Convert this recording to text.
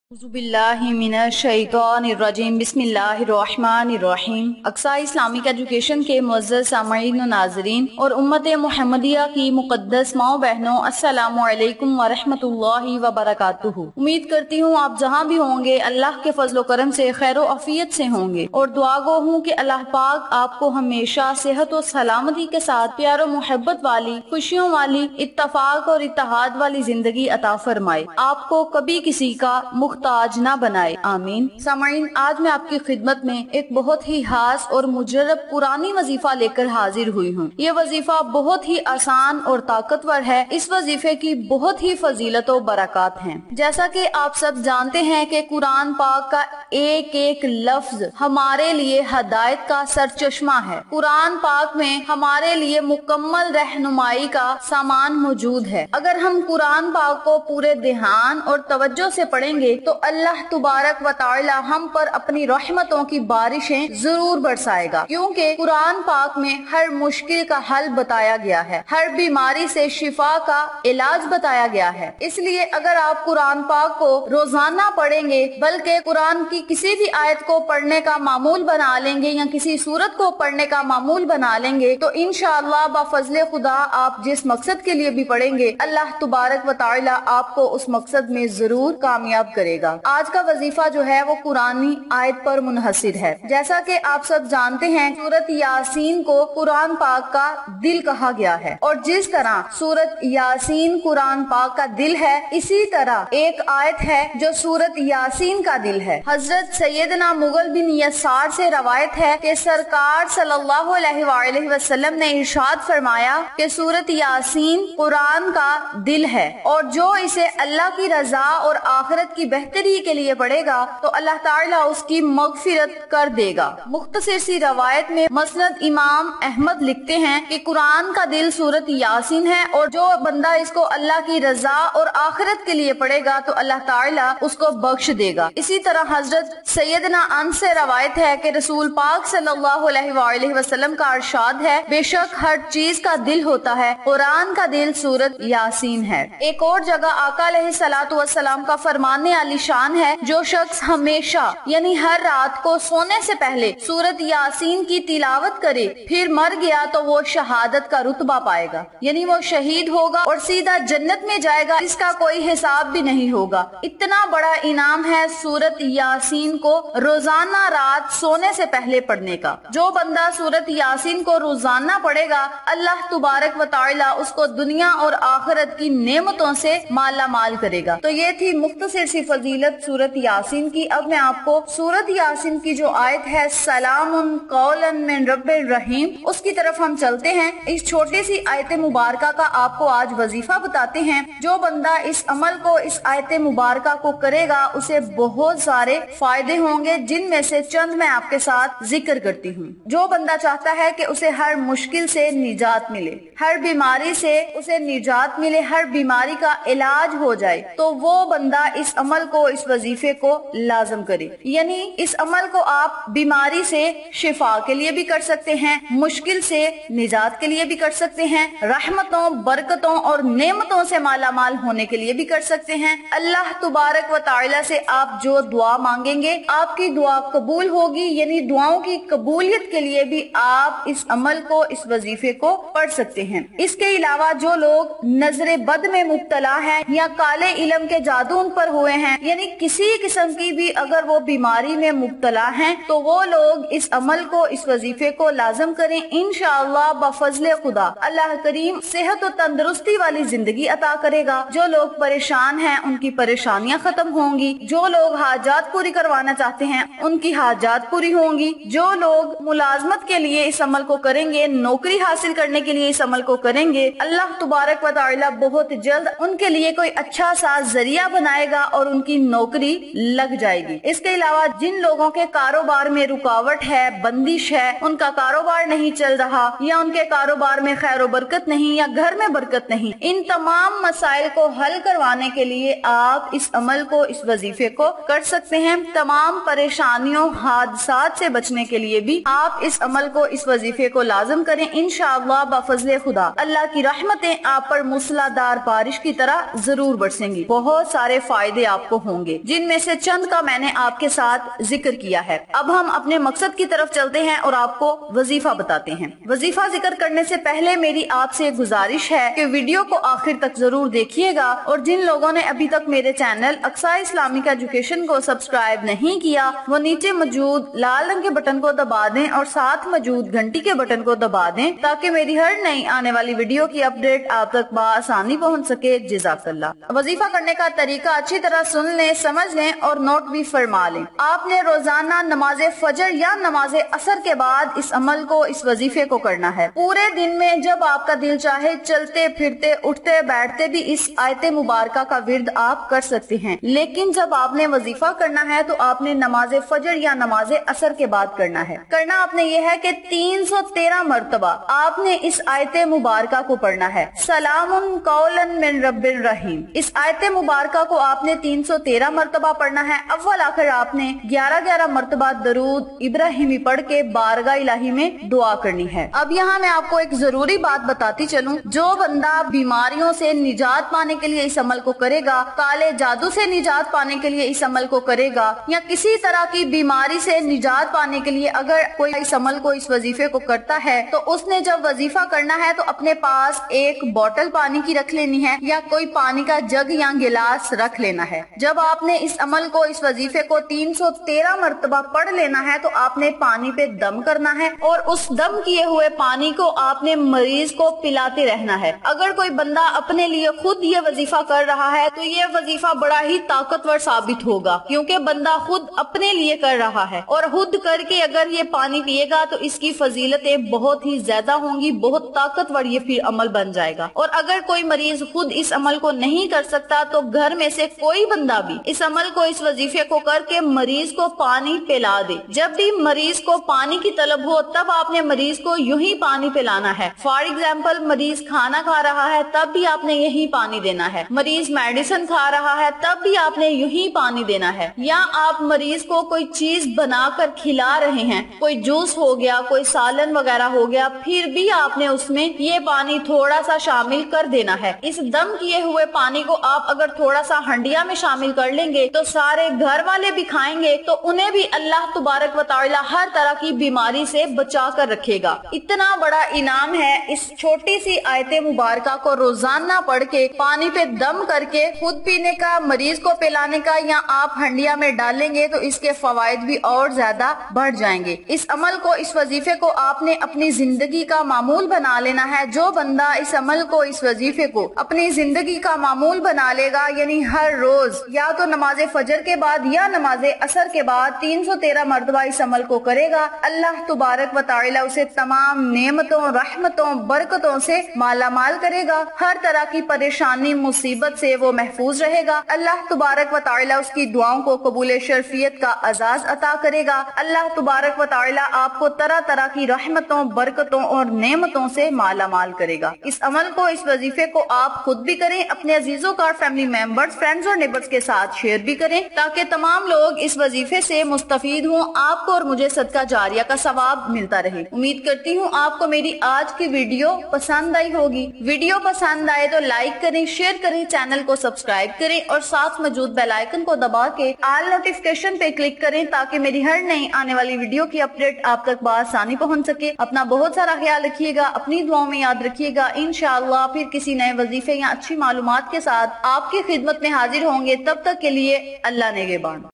बिस्मिल्लाहिर्रहमानिर्रहीम बिस्मिल्लाहिर्रहमानिर्रहीम। Aqsa Islamic education के मुअज़्ज़ज़ सामईन व नाज़रीन और उम्मत मुहम्मदिया की मुक़द्दस माओ बहनों, अस्सलामु अलैकुम व रहमतुल्लाहि व बरकातुहू। उम्मीद करती हूँ आप जहाँ भी होंगे अल्लाह के फजल करम से खैर व अफियत से होंगे और दुआ गो हूँ कि अल्लाह पाक आपको हमेशा सेहत और सलामती के साथ प्यार और मोहब्बत वाली, खुशियों वाली, इत्तफाक और इत्तेहाद वाली जिंदगी अता फरमाए, आपको कभी किसी का मुख्ताज ना बनाए, आमीन। सामईन, आज मैं आपकी खिदमत में एक बहुत ही खास और मुजर्रब कुरानी वजीफा लेकर हाजिर हुई हूँ। ये वजीफा बहुत ही आसान और ताकतवर है। इस वजीफे की बहुत ही फजीलत और बरकत हैं। जैसा कि आप सब जानते हैं कि कुरान पाक का एक एक लफ्ज हमारे लिए हदायत का सरचश्मा है। कुरान पाक में हमारे लिए मुकम्मल रहनुमाई का सामान मौजूद है। अगर हम कुरान पाक को पूरे ध्यान और तवज्जो से पढ़ेंगे तो अल्लाह तुबारक व तआला हम पर अपनी रहमतों की बारिशें जरूर बरसाएगा, क्योंकि कुरान पाक में हर मुश्किल का हल बताया गया है, हर बीमारी से शिफा का इलाज बताया गया है। इसलिए अगर आप कुरान पाक को रोजाना पढ़ेंगे, बल्कि कुरान की किसी भी आयत को पढ़ने का मामूल बना लेंगे या किसी सूरत को पढ़ने का मामूल बना लेंगे, तो इंशाअल्लाह बाफजले खुदा आप जिस मकसद के लिए भी पढ़ेंगे अल्लाह तुबारक व तआला आपको उस मकसद में जरूर कामयाब करेगा। आज का वजीफा जो है वो कुरानी आयत पर मुनहसिर है। जैसा कि आप सब जानते हैं, सूरत यासीन को कुरान पाक का दिल कहा गया है और जिस तरह सूरत यासीन कुरान पाक का दिल है, इसी तरह एक आयत है जो सूरत यासीन का दिल है। हजरत सैयदना मुगल बिन यसार से रवायत है कि सरकार सल्लल्लाहु अलैहि वसल्लम ने इरशाद फरमाया कि सूरत यासीन कुरान का दिल है और जो इसे अल्लाह की रजा और आखिरत की बेहतरी के लिए पढ़ेगा तो अल्लाह ताला उसकी मगफिरत कर देगा। मुख्तसर सी रवायत में मसनद इमाम अहमद लिखते हैं कि कुरान का दिल सूरत यासीन है और जो बंदा इसको अल्लाह की रजा और आखिरत के लिए पढ़ेगा तो अल्लाह ताला उसको बख्श देगा। इसी तरह हजरत सैयदना अनस से रवायत है कि रसूल पाक सल्लल्लाहु अलैहि वसल्लम का इरशाद है, बेशक हर चीज का दिल होता है, कुरान का दिल सूरत यासीन है। एक और जगह आका अलैहिस्सलातु वस्सलाम का फरमाने आली शान है, जो शख्स हमेशा यानी हर रात को सोने से पहले सूरत यासीन की तिलावत करे फिर मर गया तो वो शहादत का रुतबा पाएगा, यानी वो शहीद होगा और सीधा जन्नत में जाएगा, इसका कोई हिसाब भी नहीं होगा। इतना बड़ा इनाम है सूरत यासीन को रोजाना रात सोने से पहले पढ़ने का। जो बंदा सूरत यासीन को रोजाना पढ़ेगा अल्लाह तुबारक व तआला उसको दुनिया और आखिरत की नेमतों से माला माल करेगा। तो ये थी मुख्तसर सी फजीलत सूरत यासीन की। अब मैं आपको सूरत यासीन की जो आयत है सलामुन कौलन मिन रब्बिर रहीम, उसकी तरफ हम चलते हैं। इस छोटी सी आयत मुबारका का आपको आज वजीफा बताते हैं। जो बंदा इस अमल को, इस आयत मुबारका को करेगा उसे बहुत सारे फायदे होंगे, जिनमें से चंद मैं आपके साथ जिक्र करती हूँ। जो बंदा चाहता है कि उसे हर मुश्किल से निजात मिले, हर बीमारी से उसे निजात मिले, हर बीमारी का इलाज हो जाए, तो वो बंदा इस अमल को, इस वजीफे को लाजम करे। यानी इस अमल को आप बीमारी से शिफा के लिए भी कर सकते हैं, मुश्किल से निजात के लिए भी कर सकते हैं, रहमतों, बरकतों और नेमतों से माला माल होने के लिए भी कर सकते हैं। अल्लाह तुबारक व तआला से आप जो दुआ मांगेंगे आपकी दुआ कबूल होगी, यानी दुआओं की कबूलियत के लिए भी आप इस अमल को, इस वजीफे को पढ़ सकते हैं। इसके अलावा जो लोग नजरे बद में मुब्तला हैं या काले इल्म के जादू उन पर हुए हैं, यानी किसी किस्म की भी अगर वो बीमारी में मुब्तला हैं, तो वो लोग इस अमल को, इस वजीफे को लाजम करें। इंशाअल्लाह बफजले खुदा अल्लाह करीम सेहत और तंदुरुस्ती वाली जिंदगी अता करेगा। जो लोग परेशान हैं उनकी परेशानियां खत्म होंगी, जो लोग हाजात पूरी करवाना चाहते हैं उनकी हाजात पूरी होंगी, जो लोग मुलाजमत के लिए इस अमल को करेंगे, नौकरी हासिल करने के लिए इस अमल को करेंगे, अल्लाह तुबारक व तआला बहुत जल्द उनके लिए कोई अच्छा सा जरिया बनाएगा और उनकी नौकरी लग जाएगी। इसके अलावा जिन लोगों के कारोबार में रुकावट है, बंदिश है, उनका कारोबार नहीं चल रहा या उनके कारोबार में खैर और बरकत नहीं या घर में बरकत नहीं, इन तमाम मसाइल को हल करवाने के लिए आप इस अमल को, इस वजीफे को कर सकते हैं। تمام پریشانیوں حادثات سے بچنے کے لیے بھی آپ اس عمل کو اس وظیفے کو لازم کریں. انشاءاللہ بفضل خدا اللہ کی رحمتیں آپ پر موسلادھار بارش کی طرح ضرور برسیں گی. بہت سارے فائدے آپ کو ہوں گے جن میں سے چند کا میں نے آپ کے ساتھ ذکر کیا ہے. اب ہم اپنے مقصد کی طرف چلتے ہیں اور آپ کو وظیفہ بتاتے ہیں. وظیفہ ذکر کرنے سے پہلے میری آپ سے گزارش ہے کہ ویڈیو کو آخر تک ضرور دیکھیے گا اور جن لوگوں نے ابھی تک میرے چینل اقصا اسلامک ایجوکیشن کو سبسکرائب نہیں کیا وہ نیچے موجود لال رنگ کے بٹن کو دبا دیں اور ساتھ موجود گھنٹی کے بٹن کو دبا دیں تاکہ میری ہر نئی آنے والی ویڈیو کی اپڈیٹ آپ تک بآسانی پہنچ سکے. جزاک اللہ. وظیفہ کرنے کا طریقہ اچھی طرح سن لیں, سمجھ لیں اور نوٹ بھی فرما لیں. آپ نے روزانہ نماز فجر یا نماز عصر کے بعد اس عمل کو اس وظیفے کو کرنا ہے. پورے دن میں جب آپ کا دل چاہے چلتے پھرتے اٹھتے بیٹھتے بھی اس آیت مبارکہ کا ورد آپ کر سکتے ہیں, لیکن جب آپ نے وظیفہ کرنا ہے تو آپ نے نماز فجر یا نماز عصر کے بعد کرنا ہے. کرنا آپ نے یہ ہے کہ 313 مرتبہ آپ نے اس آیت مبارکہ کو پڑھنا ہے. سلامن قولن من ربن رحیم. اس آیت مبارکہ کو آپ نے 313 مرتبہ پڑھنا ہے. اول آخر آپ نے 11 مرتبہ درود ابراہیمی پڑھ کے بارگاہ الہی میں دعا کرنی ہے. اب یہاں میں آپ کو ایک ضروری بات بتاتی چلوں, جو بندہ بیماریوں سے نجات پانے کے لیے اس عمل کو کرے گا, کالے جادو سے نجات پانے کے لیے اس عمل کو کرے گا, یا کسی طرح کی بیماری سے نجات پانے کے لیے اگر کوئی اس عمل کو اس وظیفے کو کرتا ہے تو اس نے جب وظیفہ کرنا ہے تو اپنے پاس ایک بوتل پانی کی رکھ لینی ہے یا کوئی پانی کا جگ یا گلاس رکھ لینا ہے. جب آپ نے اس عمل کو اس وظیفے کو 313 مرتبہ پڑھ لینا ہے تو آپ نے پانی پہ دم کرنا ہے اور اس دم کیے ہوئے پانی کو آپ نے مریض کو پلاتے رہنا ہے. اگر کوئی بندہ اپنے لیے خود یہ وظیفہ کر رہا ہے تو یہ وظیفہ بڑا ہی طاقتور ثابت ہوگا, کیونکہ بندہ خود اپنے لیے کر رہا ہے اور خود کر کے اگر یہ پانی پیے گا تو اس کی فضیلتیں بہت ہی زیادہ ہوں گی, بہت طاقتور یہ پھر عمل بن جائے گا. اور اگر کوئی مریض خود اس عمل کو نہیں کر سکتا تو گھر میں سے کوئی بندہ بھی اس عمل کو اس وظیفے کو کر کے مریض کو پانی پلا دے. جب بھی مریض کو پانی کی طلب ہو تب آپ نے مریض کو یوں ہی پانی پلانا ہے. فار ایگزامپل مریض کھانا کھا رہا ہے تب بھی آپ نے یہی پانی دینا ہے, مریض میڈیسن کھا رہا ہے تب بھی آپ نے یوں ہی پانی دینا ہے, یا آپ مریض کو کوئی چیز بنا کر کھلا رہے ہیں, کوئی جوس ہو گیا, کوئی سالن وغیرہ ہو گیا, پھر بھی آپ نے اس میں یہ پانی تھوڑا سا شامل کر دینا ہے. اس دم کیے ہوئے پانی کو آپ اگر تھوڑا سا ہنڈیا میں شامل کر لیں گے تو سارے گھر والے بھی کھائیں گے تو انہیں بھی اللہ تبارک و تعالی ہر طرح کی بیماری سے بچا کر رکھے گا. اتنا بڑا انعام ہے اس چھوٹی سی آیت مبارکہ کو روزانہ پڑھ کے پانی پہ دم کر کے خود پینے کا, مریض کو پلانے کا, یا آپ ہنڈیا میں ڈالیں گے تو اس کے فوائد بھی اور زیادہ بڑھ جائیں گے. اس عمل کو اس وظیفے کو آپ نے اپنی زندگی کا معمول بنا لینا ہے. جو بندہ اس عمل کو اس وظیفے کو اپنی زندگی کا معمول بنا لے گا, یعنی ہر روز یا تو نماز فجر کے بعد یا نماز عصر کے بعد 313 مرتبہ اس عمل کو کرے گا, اللہ تبارک و تعالی اسے تمام نعمتوں, رحمتوں, برکتوں سے مالا مال کرے گا. ہر طرح کی پریشانی مصیبت سے وہ محفوظ رہے گا. اللہ تبارک و تعالی اس کی دعاؤں کو قبول شرفیت کا اعزاز عطا کرے گا. اللہ تبارک و تعالی آپ کو طرح طرح کی رحمتوں, برکتوں اور نعمتوں سے مالا مال کرے گا. اس عمل کو, اس وظیفے کو آپ خود بھی کریں, اپنے عزیزوں کا, فیملی ممبرز, فرینڈز اور نیبرز کے ساتھ شیئر بھی کریں تاکہ تمام لوگ اس وظیفے سے مستفید ہوں, آپ کو اور مجھے صدقہ جاریہ کا ثواب ملتا رہے. امید کرتی ہوں آپ کو میری آج کی ویڈیو پسند آئی ہوگی. ویڈیو پسند آئے تو لائک کریں, شیئر کریں, چینل کو سبسکرائب کریں اور ساتھ موجود بیل آئیکن کو دبا کے آل نوٹیفیکیشن پہ کلک کریں تاکہ میری ہر نئی آنے والی ویڈیو کی اپڈیٹ آپ تک بآسانی پہنچ سکے. اپنا بہت سارا خیال رکھیے گا, اپنی دعاؤں میں یاد رکھیے گا. انشاءاللہ پھر کسی نئے وظیفے یا اچھی معلومات کے ساتھ آپ کی خدمت میں حاضر ہوں گے. تب تک کے لیے اللہ نگہبان.